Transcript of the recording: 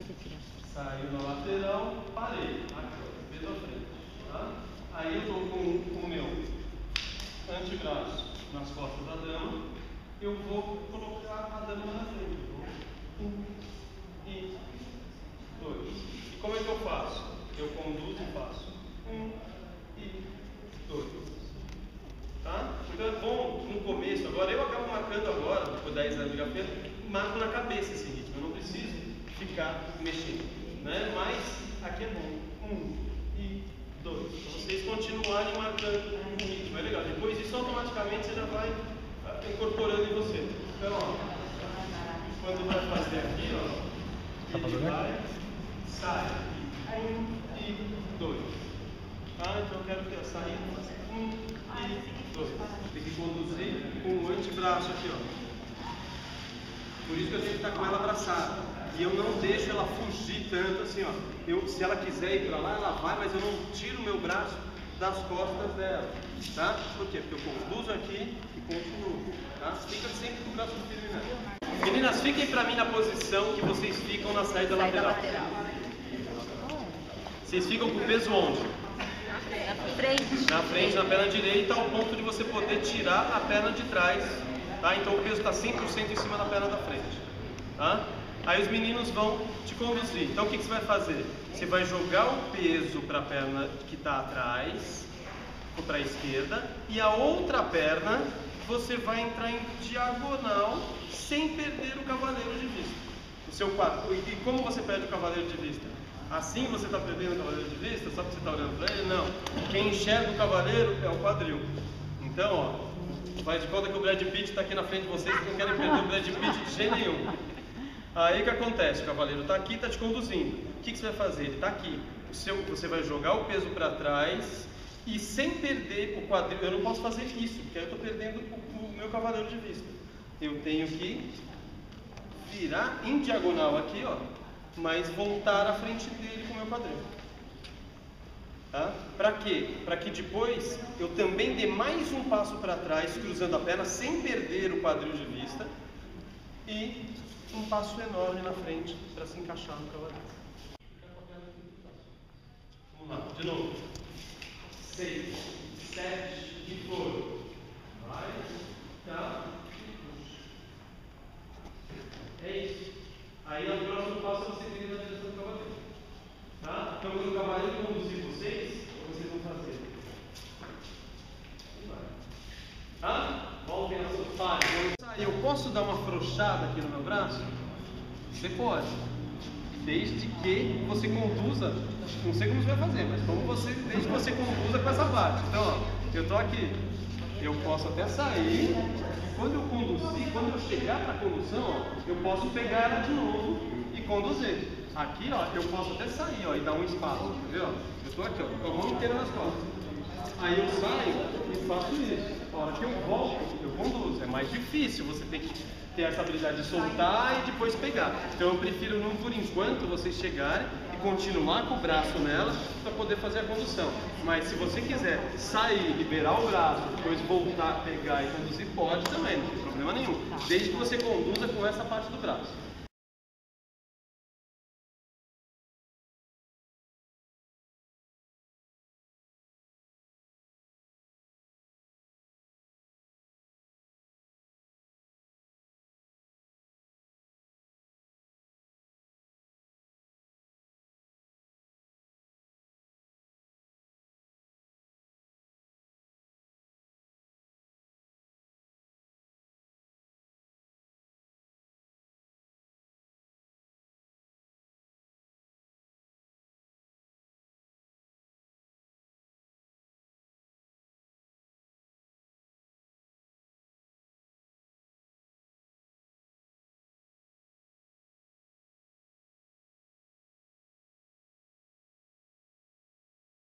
Saiu na lateral, parei. Aqui, ó, dedo à frente. Tá? Aí eu estou com o meu antebraço nas costas da dama. Eu vou colocar a dama na frente. Um e dois. E como é que eu faço? Eu conduzo e faço. Um e dois. Tá? Então é bom no começo. Agora eu acabo marcando agora, depois 10 anos de gafeta, marco na cabeça esse ritmo. Eu não preciso ficar mexendo. Né? Mas aqui é bom. Um e dois. Então vocês continuarem marcando o ritmo. É legal. Depois disso automaticamente você já vai incorporando em você. Então, ó, quando vai fazer aqui, ó, ele vai, sai. Um e dois. Tá? Então eu quero que a saída faça um e dois. Tem que conduzir com o antebraço aqui, ó. Por isso que eu tenho que estar com ela abraçada. E eu não deixo ela fugir tanto assim, ó. Se ela quiser ir para lá, ela vai, mas eu não tiro o meu braço das costas dela, tá? Por quê? Porque eu conduzo aqui e continuo, tá? Fica sempre com o braço firme nela. Meninas, fiquem para mim na posição que vocês ficam na saída lateral. Vocês ficam com o peso onde? Na frente, na perna direita, ao ponto de você poder tirar a perna de trás, tá? Então o peso está 100% em cima da perna da frente, tá? Aí os meninos vão te conduzir. Então o que você vai fazer? Você vai jogar o peso para a perna que está atrás, ou para a esquerda, e a outra perna você vai entrar em diagonal sem perder o cavaleiro de vista. O seu quadro. E como você perde o cavaleiro de vista? Assim você está perdendo o cavaleiro de vista? Só porque você está olhando para ele? Não. Quem enxerga o cavaleiro é o quadril. Então, ó, faz de conta que o Brad Pitt está aqui na frente de vocês e não querem perder o Brad Pitt de jeito nenhum. Aí o que acontece? O cavaleiro está aqui, está te conduzindo. O que você vai fazer? Ele está aqui. Você vai jogar o peso para trás e sem perder o quadril. Eu não posso fazer isso, porque aí eu estou perdendo o meu cavaleiro de vista. Eu tenho que virar em diagonal aqui, ó, mas voltar à frente dele com o meu quadril. Tá? Para quê? Para que depois eu também dê mais um passo para trás, cruzando a perna, sem perder o quadril de vista. E um passo enorme na frente para se encaixar no cavaleiro. Vamos lá, de novo. 6, 7 e for. Vai, tá. É isso. Aí o próximo passo você tem na direção do cavaleiro. Tá? Então quando o cavaleiro conduzir vocês vão fazer. E vai. Tá? Voltem a soltar. Eu posso dar uma afrouxada aqui no meu braço? Você pode, desde que você conduza, não sei como você vai fazer, mas desde que você conduza com essa parte. Então, ó, eu estou aqui, eu posso até sair, e quando eu conduzir, quando eu chegar para a condução, ó, eu posso pegar ela de novo e conduzir. Aqui, ó, eu posso até sair, ó, e dar um espaço, entendeu? Eu estou aqui, ó, com a mão inteira nas costas. Aí eu saio e faço isso. A hora que eu volto, eu conduzo. É mais difícil, você tem que ter essa habilidade de soltar e depois pegar. Então eu prefiro, não por enquanto, vocês chegarem e continuar com o braço nela para poder fazer a condução. Mas se você quiser sair, liberar o braço, depois voltar, pegar e conduzir, pode também, não tem problema nenhum. Desde que você conduza com essa parte do braço.